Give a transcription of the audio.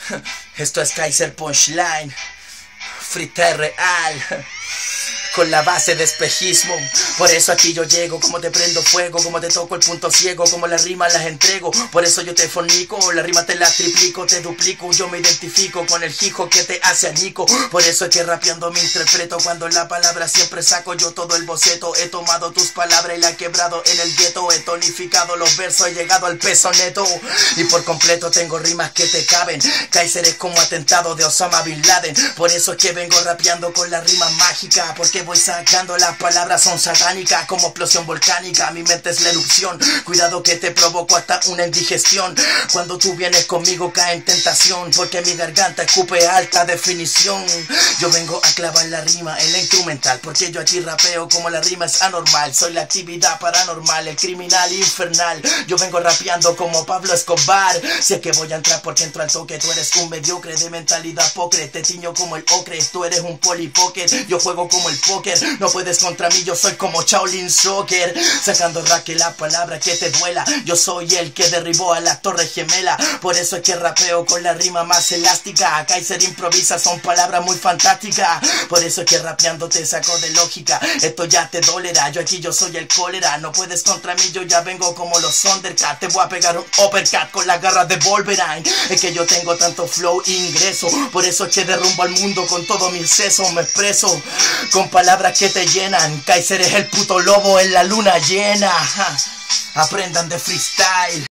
Esto es Kaiser Punchline, freestyle real, con la base de espejismo. Por eso aquí yo llego, como te prendo fuego, como te toco el punto ciego, como las rimas las entrego. Por eso yo te fornico, la rima te la triplico, te duplico. Yo me identifico con el hijo que te hace añico. Por eso es que rapeando me interpreto, cuando la palabra siempre saco yo todo el boceto. He tomado tus palabras y la he quebrado en el gueto. He tonificado los versos, he llegado al peso neto. Y por completo tengo rimas que te caben. Kaiser es como atentado de Osama Bin Laden. Por eso es que vengo rapeando con la rima mágica, porque voy sacando las palabras, son satánicas como explosión volcánica. Mi mente es la erupción, cuidado que te provoco hasta una indigestión. Cuando tú vienes conmigo cae en tentación, porque mi garganta escupe alta definición. Yo vengo a clavar la rima en la instrumental, porque yo aquí rapeo como la rima es anormal. Soy la actividad paranormal, el criminal infernal. Yo vengo rapeando como Pablo Escobar. Si es que voy a entrar porque entro al toque. Tú eres un mediocre de mentalidad pocre, te tiño como el ocre. Tú eres un polipocket, yo juego como el póker. No puedes contra mí, yo soy como Shaolin Soccer, sacando raque la palabra que te duela. Yo soy el que derribó a la Torre Gemela. Por eso es que rapeo con la rima más elástica. Kaiser improvisa, son palabras muy fantásticas. Por eso es que rapeando te saco de lógica. Esto ya te dolerá, yo aquí yo soy el cólera. No puedes contra mí, yo ya vengo como los Thundercats. Te voy a pegar un uppercut con la garra de Wolverine. Es que yo tengo tanto flow e ingreso. Por eso es que derrumbo al mundo con todo mi exceso. Me expreso con palabras que te llenan. Kaiser es el puto lobo en la luna llena. Aprendan de freestyle.